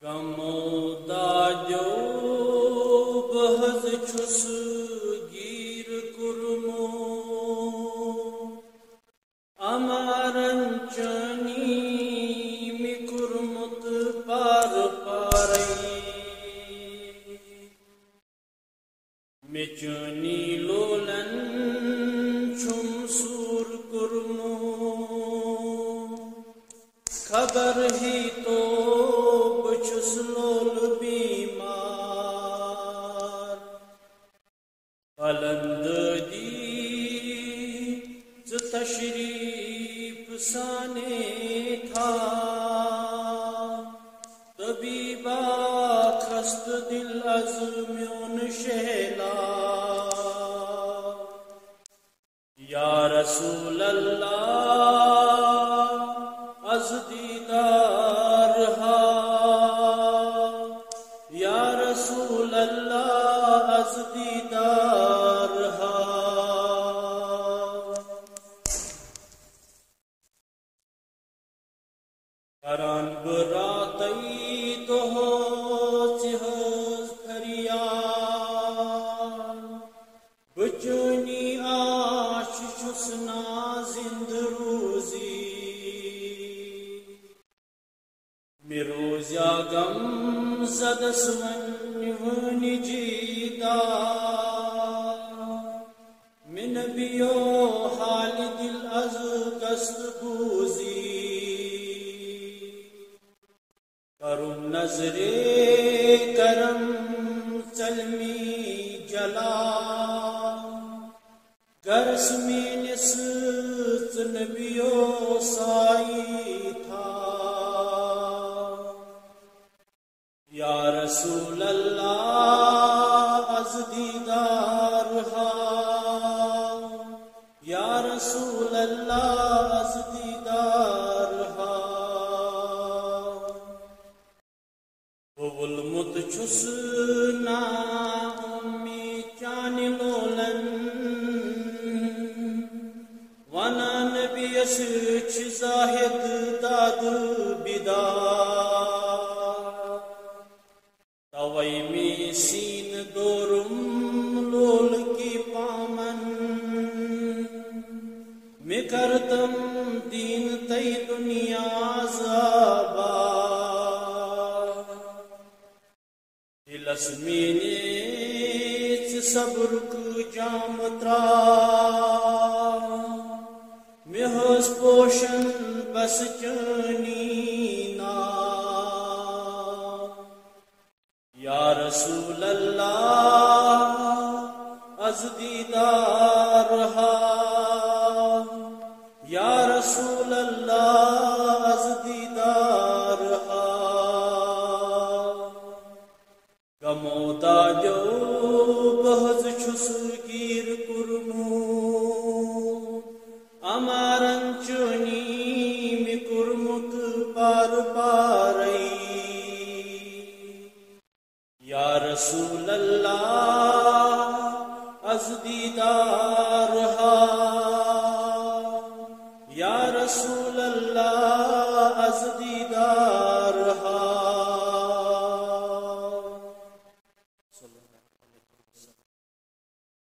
کموداجو بہز چھس گیر کرمو امارن چنی می کرمت پار پاری می چنی لولن چھم سور کرمو خبر ہی تو بچس لول بیمار بلند دی تشریف سانے تھا طبیبا خست دل از میون شہلا یا رسول اللہ از دیدار ہا یا رسول اللہ از دیدار ہا کران براتی تو ہو چہز فریاد بچونی آش چسنا زند روزی میروزیا غم زدسون ونی جیدا من بیو حال دل از قصد بوزی کرم نظر کرم چلمی جلا گرس میں نسط نبیو سائی تھا یا رسول اللہ از دیدار ہا یا رسول اللہ از دیدار ہا ظلمت چھس نا امی چان لولن وانا نبی اس چھ زاہد داد بیدار توئی می سین دورم لول کی پامن میں کرتم دین تی دنیا زابا دلس مینیچ صبر کو جام ترا میں ہوس پوشن بس چنی نا یا رسول اللہ از دیدار ہا یا رسول اللہ از دیدار ہا کمودا جو بہز چھس گیر کرمو امارن چنی می کرمت پار پاری یا رسول